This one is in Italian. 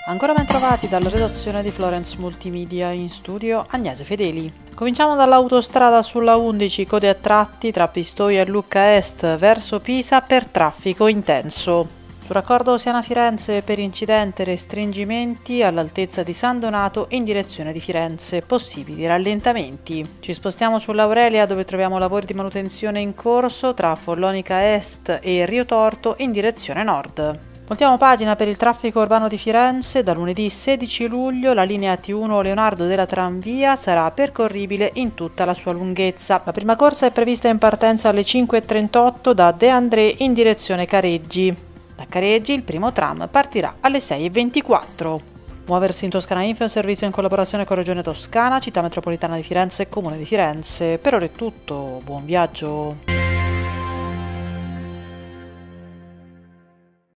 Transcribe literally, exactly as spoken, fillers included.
Ancora ben trovati dalla redazione di Florence Multimedia, in studio Agnese Fedeli. Cominciamo dall'autostrada sulla undici, code a tratti tra Pistoia e Lucca Est verso Pisa per traffico intenso. Sul raccordo Siena-Firenze per incidente e restringimenti all'altezza di San Donato in direzione di Firenze, possibili rallentamenti. Ci spostiamo sull'Aurelia dove troviamo lavori di manutenzione in corso tra Follonica Est e Rio Torto in direzione nord. Voltiamo pagina per il traffico urbano di Firenze. Da lunedì sedici luglio la linea T uno Leonardo della Tramvia sarà percorribile in tutta la sua lunghezza. La prima corsa è prevista in partenza alle cinque e trentotto da De André in direzione Careggi. Da Careggi il primo tram partirà alle sei e ventiquattro. Muoversi in Toscana Info è un servizio in collaborazione con Regione Toscana, Città Metropolitana di Firenze e Comune di Firenze. Per ora è tutto, buon viaggio!